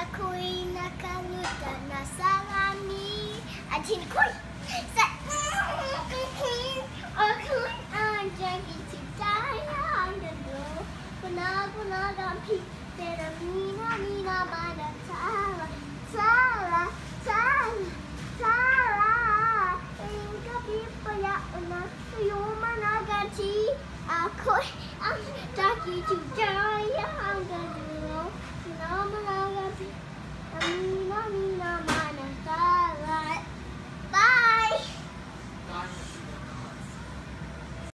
ako'y nakalutan na sa langit at hinikoy sa ako'y andyang itigaya ang gando. Punag-punag ang pik, pero mina-mina man ang tawa.